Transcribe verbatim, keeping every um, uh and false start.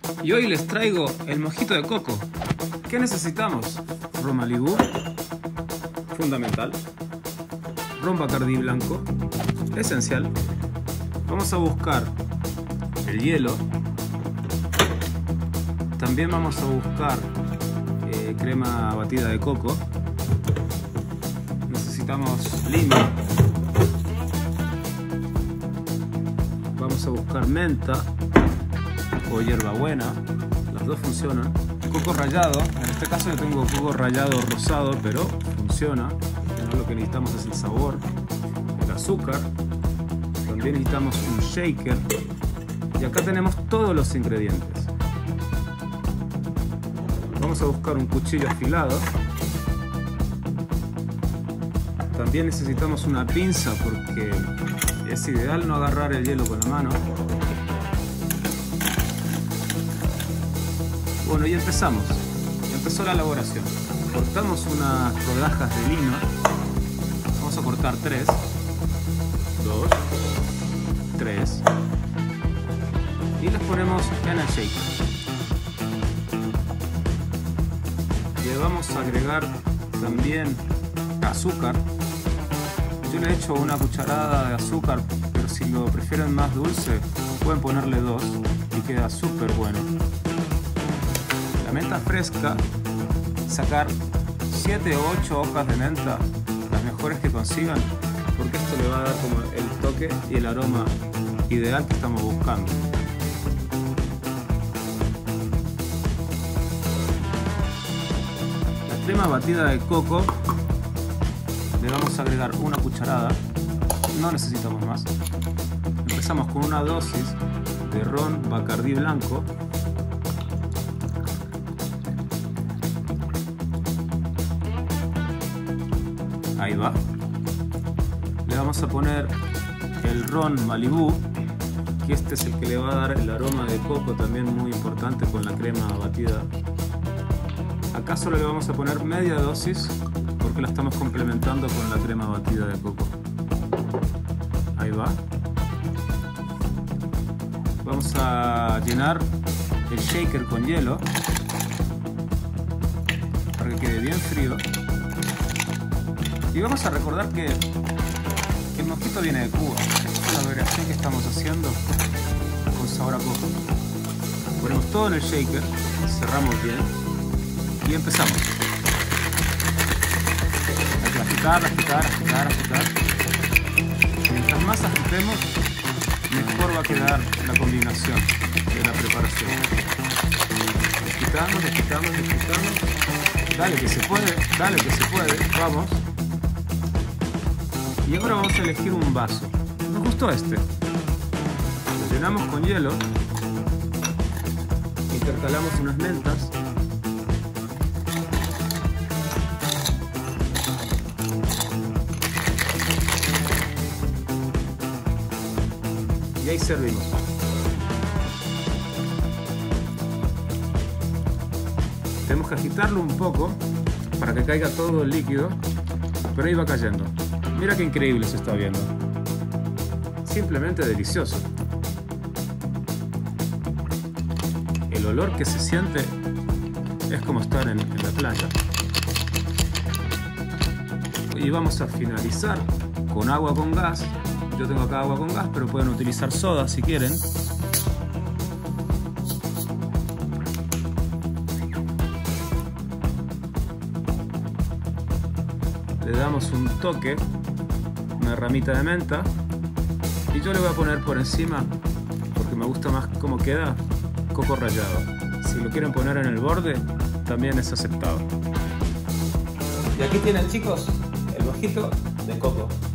Y hoy les traigo el mojito de coco. ¿Qué necesitamos? Ron Malibu, fundamental. Ron Bacardí blanco, esencial. Vamos a buscar el hielo. También vamos a buscar eh, crema batida de coco. Necesitamos lima. Vamos a buscar menta o hierbabuena, las dos funcionan. Coco rallado, en este caso yo tengo coco rallado rosado, pero funciona. Lo que necesitamos es el sabor, el azúcar. También necesitamos un shaker. Y acá tenemos todos los ingredientes. Vamos a buscar un cuchillo afilado. También necesitamos una pinza porque es ideal no agarrar el hielo con la mano. Bueno, y empezamos. Y empezó la elaboración. Cortamos unas rodajas de lima. Vamos a cortar tres. Dos. Tres. Y las ponemos en el shaker. Le vamos a agregar también azúcar. Yo le he hecho una cucharada de azúcar, pero si lo prefieren más dulce, pueden ponerle dos y queda súper bueno. La menta fresca, sacar siete o ocho hojas de menta, las mejores que consigan, porque esto le va a dar como el toque y el aroma ideal que estamos buscando. La crema batida de coco le vamos a agregar una cucharada, no necesitamos más. Empezamos con una dosis de ron Bacardí blanco. Ahí va. Le vamos a poner el ron Malibu, que este es el que le va a dar el aroma de coco, también muy importante con la crema batida. Acá solo le vamos a poner media dosis porque la estamos complementando con la crema batida de coco. Ahí va. Vamos a llenar el shaker con hielo para que quede bien frío. Y vamos a recordar que, que el mojito viene de Cuba. Esta es la variación que estamos haciendo con sabor a coco. Ponemos todo en el shaker, cerramos bien y empezamos. Hay que agitar, agitar, agitar, agitar. Mientras más agitemos, mejor va a quedar la combinación de la preparación. Agitamos, agitamos, agitamos. Dale que se puede, dale que se puede, vamos. Y ahora vamos a elegir un vaso. Nos gustó este. Lo llenamos con hielo. Intercalamos unas mentas. Y ahí servimos. Tenemos que agitarlo un poco para que caiga todo el líquido, pero ahí va cayendo. Mira qué increíble se está viendo. Simplemente delicioso. El olor que se siente es como estar en, en la playa. Y vamos a finalizar con agua con gas. Yo tengo acá agua con gas, pero pueden utilizar soda si quieren. Le damos un toque, una ramita de menta, y yo le voy a poner por encima, porque me gusta más cómo queda, coco rallado. Si lo quieren poner en el borde, también es aceptado. Y aquí tienen, chicos, el mojito de coco.